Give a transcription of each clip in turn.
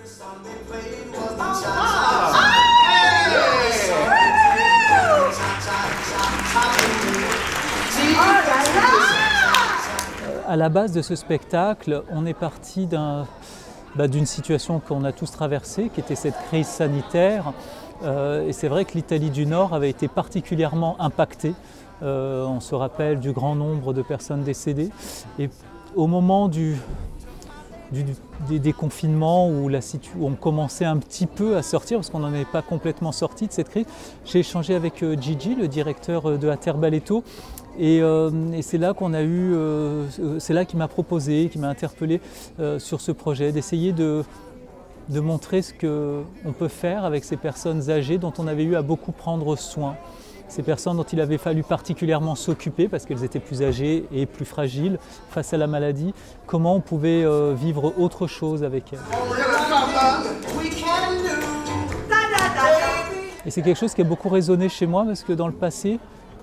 À la base de ce spectacle, on est parti d'une situation qu'on a tous traversée, qui était cette crise sanitaire. Et c'est vrai que l'Italie du Nord avait été particulièrement impactée. On se rappelle du grand nombre de personnes décédées. Et au moment des confinements où on commençait un petit peu à sortir, parce qu'on n'en est pas complètement sorti de cette crise, j'ai échangé avec Gigi, le directeur de Ater Balletto, et c'est là qu'on a eu, c'est là qu'il m'a proposé, qu'il m'a interpellé sur ce projet, d'essayer de montrer ce qu'on peut faire avec ces personnes âgées dont on avait eu à beaucoup prendre soin. Ces personnes dont il avait fallu particulièrement s'occuper parce qu'elles étaient plus âgées et plus fragiles face à la maladie. Comment on pouvait vivre autre chose avec elles. Et c'est quelque chose qui a beaucoup résonné chez moi parce que dans le passé,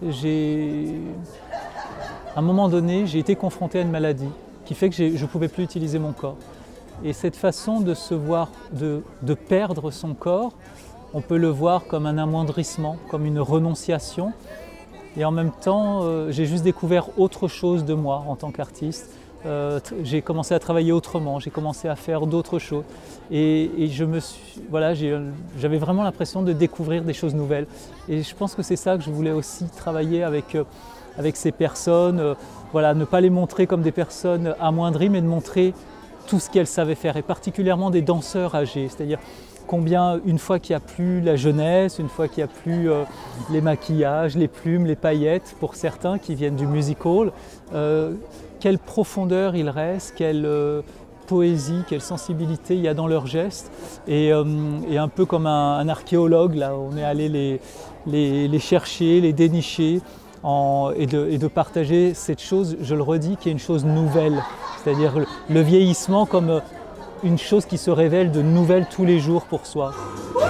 à un moment donné, j'ai été confronté à une maladie qui fait que je ne pouvais plus utiliser mon corps. Et cette façon de se voir, de perdre son corps, on peut le voir comme un amoindrissement, comme une renonciation. Et en même temps, j'ai juste découvert autre chose de moi en tant qu'artiste. J'ai commencé à travailler autrement, j'ai commencé à faire d'autres choses. Et j'avais vraiment l'impression de découvrir des choses nouvelles. Et je pense que c'est ça que je voulais aussi travailler avec ces personnes. Ne pas les montrer comme des personnes amoindries, mais de montrer tout ce qu'elles savaient faire, et particulièrement des danseurs âgés. C'est-à-dire combien, une fois qu'il n'y a plus la jeunesse, une fois qu'il n'y a plus les maquillages, les plumes, les paillettes, pour certains qui viennent du music hall, quelle profondeur il reste, quelle poésie, quelle sensibilité il y a dans leurs gestes. Et un peu comme un archéologue, là, on est allé les chercher, les dénicher, et de partager cette chose, je le redis, qui est une chose nouvelle. C'est-à-dire le vieillissement comme une chose qui se révèle de nouvelle tous les jours pour soi.